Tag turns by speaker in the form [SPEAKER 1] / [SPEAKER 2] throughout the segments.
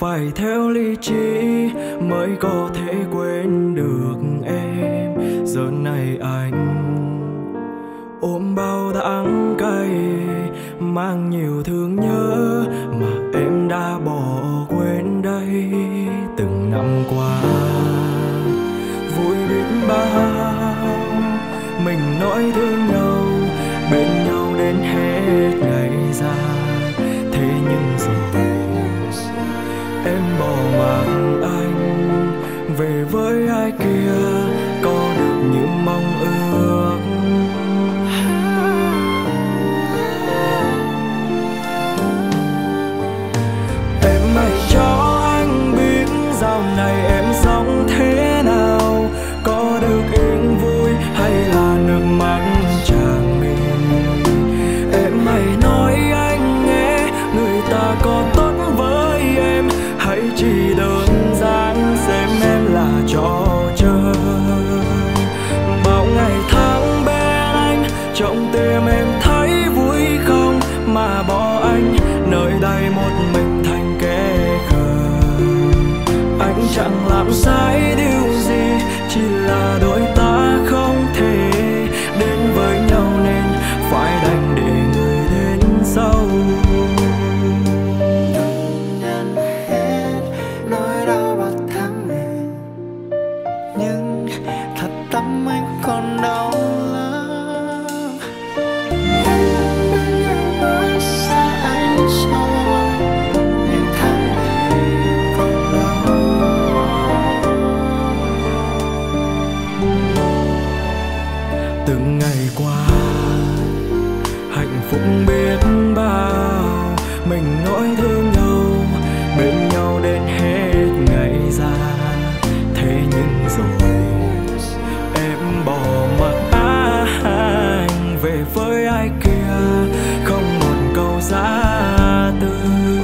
[SPEAKER 1] phải theo lý trí mới có thể quên được em. Giờ này anh ôm bao đắng cay, mang nhiều thương nhớ mà em đã bỏ quên đây. Từng năm qua vui biết bao, mình nói thương nhau, bên nhau đến hết ngày già. Thế nhưng rồi em bỏ mặc anh về với ai kia, có được như mong ước. Em hãy cho anh biết dạo này em sống thế nào, có được yên vui hay là nước mắt tràn mi. Em hãy nói anh nghe, người ta có tốt với em hay chỉ đơn giản xem em là trò chơi. Bao ngày tháng bên anh, trong tim em thấy vui không, mà bỏ anh nơi đây một mình thành kẻ khờ. Anh chẳng làm sai điều gì, chỉ là đôi ta không thể đến với nhau nên phải đành để người đến sau.
[SPEAKER 2] Nhận hết nỗi đau bao tháng ngày, nhưng thật tâm anh còn đau lắm. Em bên em nói xa anh rồi, nhưng tháng ngày còn đau.
[SPEAKER 1] Từng ngày qua hạnh phúc biết bao, mình nỗi thương nhau, bên nhau đến hết ngày già. Thế nhưng rồi em bỏ mặc anh về với ai kia, không một câu giá từ.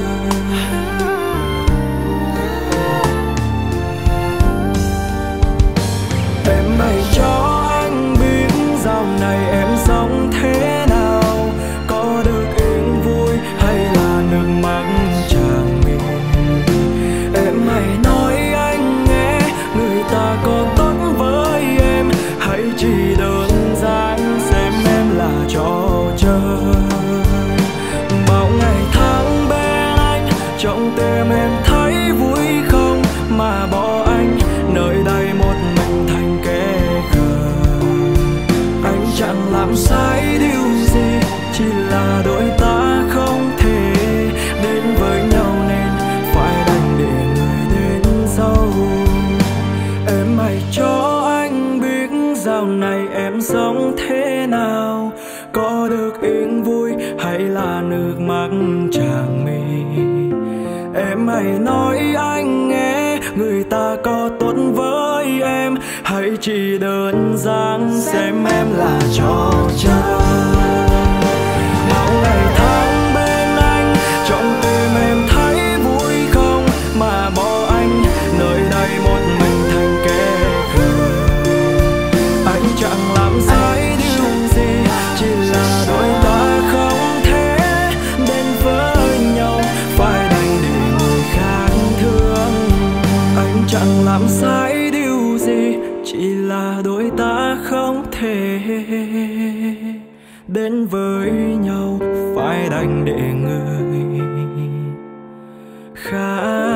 [SPEAKER 1] Em hãy cho anh biết dạo này em sống thế nào, có được yên vui hay là nước mắt tràn mi. Em hãy nói anh nghe, người ta có tốt với em hay chỉ đơn giản xem em là trò chơi. Bao ngày tháng bên anh, trong tim em thấy vui không, mà bỏ anh nơi đây một mình thành kẻ khờ. Anh chẳng làm sai điều gì, chỉ là đôi ta không thể đến với nhau nên phải đành để người đến sau. Em hãy cho anh biết dạo này em sống thế nào, có được yên vui hay là nước mắt tràn mi. Em hãy nói anh nghe, người ta có tốt với em hay chỉ đơn giản xem em là trò chơi. Bao ngày tháng bên anh, trong tim em thấy vui không, mà bỏ anh nơi đây một mình thành kẻ khờ. Anh chẳng làm sai điều gì, chỉ là đôi ta không thể đến với nhau, phải đành để người khác thương. Anh chẳng làm sai điều gì, chỉ là đôi ta không thể đến với nhau, phải đành để người khác